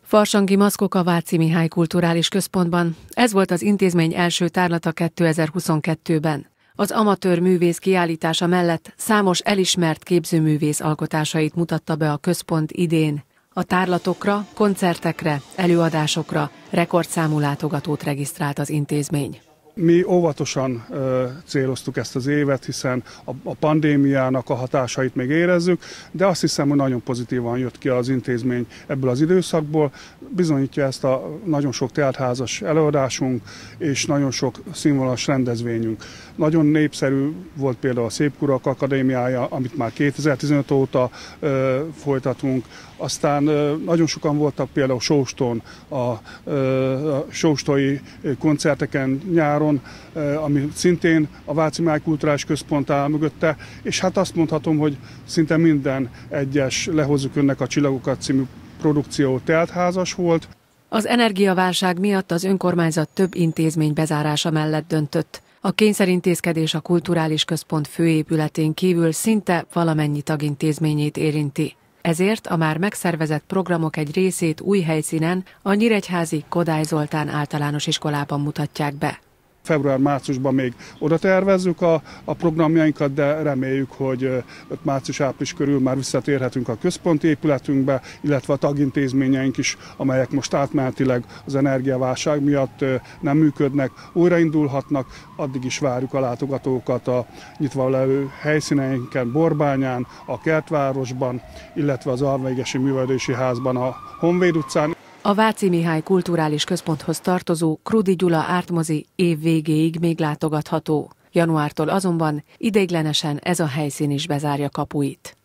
Farsangi maszkok a Váci Mihály Kulturális Központban. Ez volt az intézmény első tárlata 2022-ben. Az amatőr művész kiállítása mellett számos elismert képzőművész alkotásait mutatta be a központ idén. A tárlatokra, koncertekre, előadásokra rekordszámú látogatót regisztrált az intézmény. Mi óvatosan céloztuk ezt az évet, hiszen a pandémiának a hatásait még érezzük, de azt hiszem, hogy nagyon pozitívan jött ki az intézmény ebből az időszakból. Bizonyítja ezt a nagyon sok teltházas előadásunk és nagyon sok színvonalas rendezvényünk. Nagyon népszerű volt például a Szépkurak Akadémiája, amit már 2015 óta folytatunk. Aztán nagyon sokan voltak például Sóston, a sóstói koncerteken nyáron, ami szintén a Váci Mihály Kulturális Központ áll mögötte, és hát azt mondhatom, hogy szinte minden egyes Lehozzuk Önnek a Csillagokat című produkció teltházas volt. Az energiaválság miatt az önkormányzat több intézmény bezárása mellett döntött. A kényszerintézkedés a Kulturális Központ főépületén kívül szinte valamennyi tagintézményét érinti. Ezért a már megszervezett programok egy részét új helyszínen, a nyíregyházi Kodály Zoltán általános iskolában mutatják be. Február-márciusban még oda tervezzük a programjainkat, de reméljük, hogy március-április körül már visszatérhetünk a központi épületünkbe, illetve a tagintézményeink is, amelyek most átmenetileg az energiaválság miatt nem működnek, újraindulhatnak. Addig is várjuk a látogatókat a nyitva levő helyszíneinken, Borbányán, a Kertvárosban, illetve az Alvaégesi Művelődési Házban, a Honvéd utcán. A Váci Mihály Kulturális Központhoz tartozó Krudi Gyula ártmozi év végéig még látogatható. Januártól azonban ideiglenesen ez a helyszín is bezárja kapuit.